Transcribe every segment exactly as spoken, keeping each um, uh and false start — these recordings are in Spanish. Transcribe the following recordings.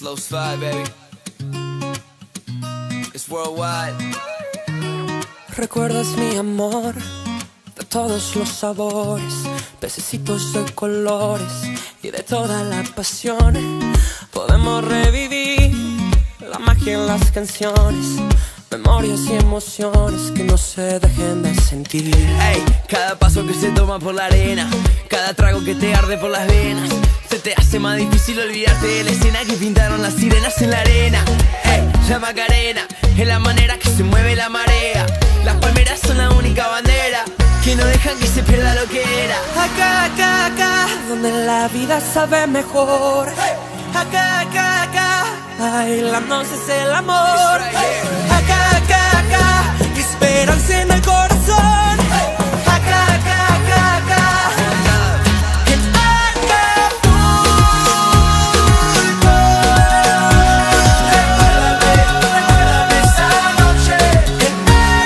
Slow slide, baby. It's worldwide. Recuerdas mi amor de todos los sabores, pececitos de colores y de toda la pasión. Podemos revivir la magia en las canciones, memorias y emociones que no se dejen de sentir. Ey, cada paso que se toma por la arena, cada trago que te arde por las venas, se te hace más difícil olvidarte de la escena que pintaron las sirenas en la arena. Ey, la Macarena es la manera que se mueve la marea. Las palmeras son la única bandera que no dejan que se pierda lo que era. Acá, acá, acá, donde la vida sabe mejor. Acá, acá, acá, bailándose es el amor. Acá, acá, acá, esperanza en el corazón. Acá, acá, acá, acá, en Acapulco. Recuérdame, recuérdame esa noche en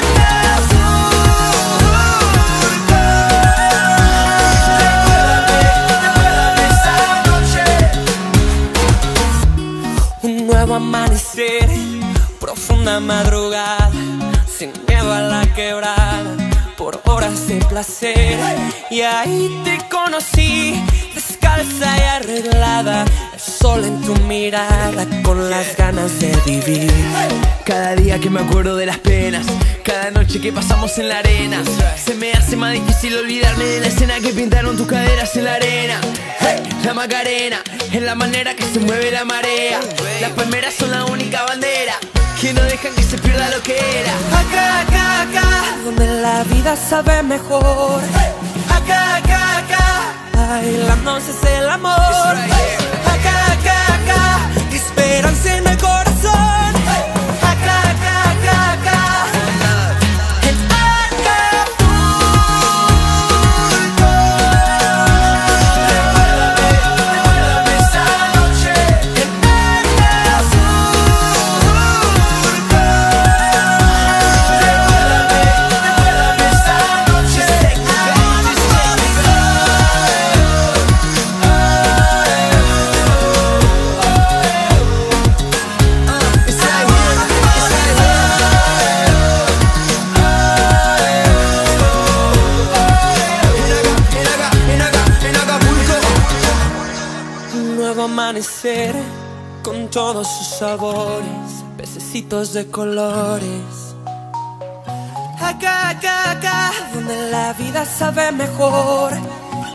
Acapulco. Recuérdame, recuérdame esa noche. Un nuevo amanecer, profunda madrugada, sin miedo a la quebrada, por horas de placer. Y ahí te conocí, descalza y arreglada, el sol en tu mirada, con las ganas de vivir. Cada día que me acuerdo de las penas, cada noche que pasamos en la arena, se me hace más difícil olvidarme de la escena que pintaron tus caderas en la arena. Hey, la Macarena es la manera que se mueve la marea. Las palmeras son la única bandera que no dejan que se pierda lo que era. Acá, acá, acá, donde la vida sabe mejor. Acá, acá, acá, bailándose es el amor. Acá, acá, acá, esperanza en el corazón. Acá, acá, acá, acá, en Acapulco. Recuérdame, recuérdame esa noche en Acapulco. Recuérdame, recuérdame esa noche en Un nuevo amanecer con todos sus sabores, pececitos de colores. Acá, acá, acá, donde la vida sabe mejor.